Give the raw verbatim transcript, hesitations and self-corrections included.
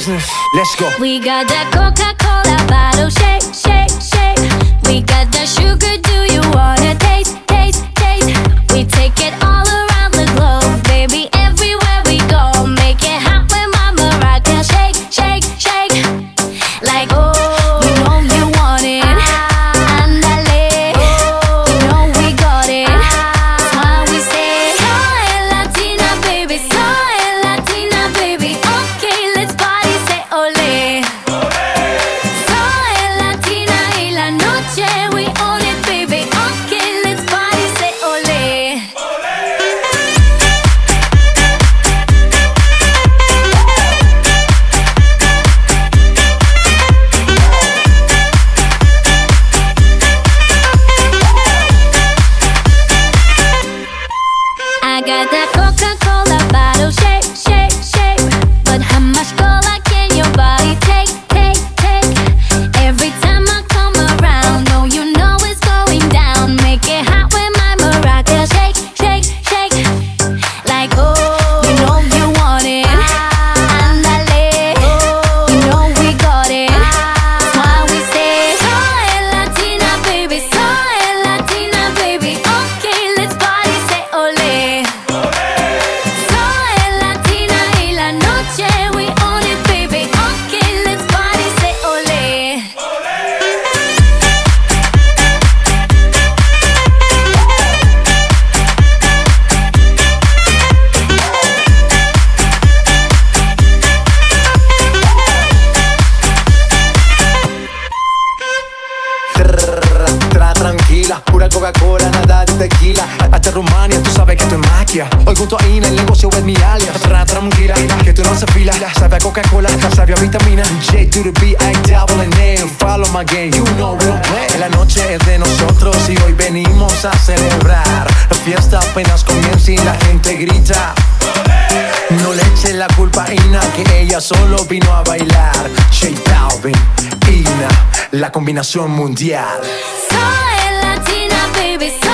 business. Let's go. We got that Coca-Cola bottle, shake, shake, shake. We got that sugar, do you wanna taste, taste, taste? We take it all around the globe, baby, everywhere we go. Make it hot when Mama rock and shake, shake, shake. Like, oh, you know you want it. Andale, you know we got it. That's why we say, soy Latina, baby, soy Latina, baby. Okay, let's party, say ole. Soy Latina y la noche we own it, baby. Okay, let's party, say ole. I got that Coca-Cola bottle, shake, shake, shake. But how much cola can your body take, take, take? Every time I come around, oh, you know it's going down. Make it hot when my maraca shake, shake, shake. Like, oh, you know you want it. Andale, you know we got it. That's why we say, soy Latina, baby, soy Latina, baby. Okay, let's party, say ole. Soy Latina y la noche we own it, baby. Okay, let's party, say ole. Tra tranquila, pura Coca-Cola, nada de tequila. Hasta Rumania, tú sabes que esto es magia. Hoy junto a Ina, el negocio es mi alias. Tra tranquila, que tú no se fila. Sabe a Coca-Cola, sabe a vitamina. J to the B, I double N. Follow my game, you know we'll play. La noche es de nosotros y hoy venimos a celebrar. La fiesta apenas comienza y la gente grita. No le eche la culpa a Ina, que ella solo vino a bailar. J Balvin, Ina, la combinación mundial. Soy Latina, baby, soy